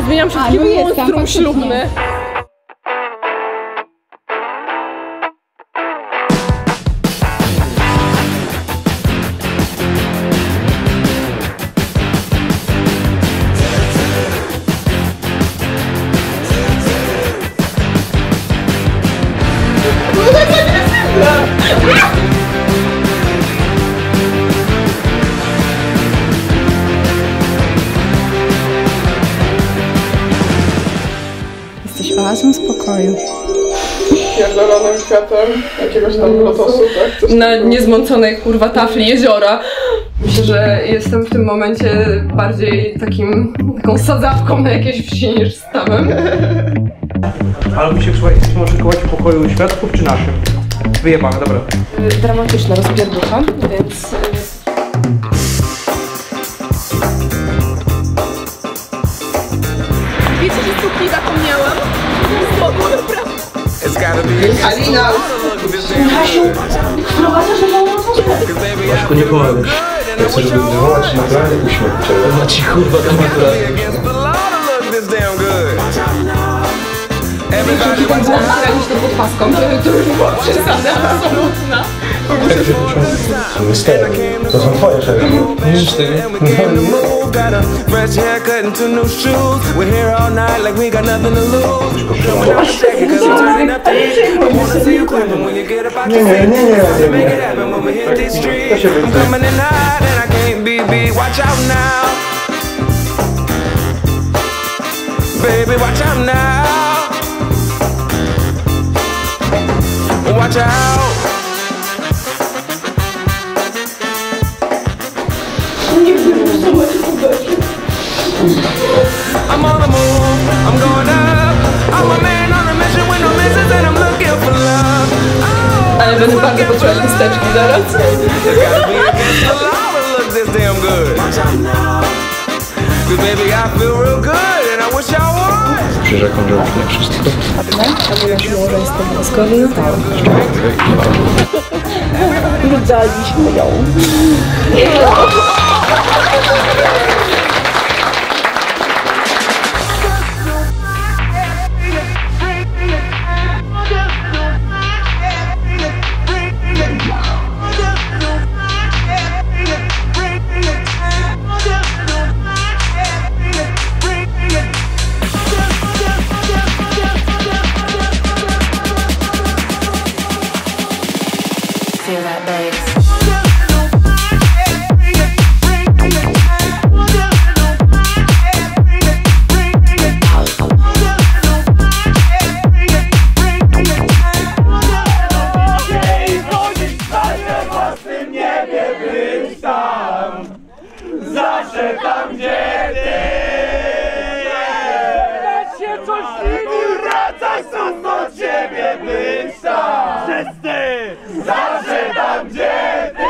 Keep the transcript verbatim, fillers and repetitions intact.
zmieniam się w taki monstrum ślubny. Jesteś oazą spokoju. Pierdolonym kwiatem jakiegoś tam lotosu, tak? Na niezmąconej kurwa tafli jeziora. Myślę, że jestem w tym momencie bardziej takim, taką sadzawką na jakiejś wsi niż stawem. Ale mi się słuchaj, chcemy szykować w pokoju świadków czy naszym? Wyjebamy, dobra. Dramatyczna rozpierducha, więc... Wiecie, że cukli zapomniałam? Alina! Hasiu, wprowadzasz na małą atmosferę. Maćku, nie pomagasz. Ja chcę, żeby wywołać naprawdę uśmiech u ciebie. No ci kurwa, to ma Jeśli tak zagraliście to pod paską, to, to już była przesada absolutna. Stary, to są twoje szeregi. Nic z tego. Nie, nie, nie, nie, nie. To się wyjdzie. Baby, watch out now. Watch out. I'm on the move, I'm going up. I'm a man on a mission with no missions and I'm looking for love. Oh, ale będę bardzo potrzebować chusteczki zaraz. There's gotta be against the law to look this damn good. Cause baby, I feel real good and I wish I would. Przyrzekam, że już nie wszystko. Zgodnie na to. Daliśmy ją. Feel that bass. Zawsze tam, gdzie ty jest się coś zmieni, wracaj znów do ciebie być tam. Wszyscy! Zawsze tam, gdzie ty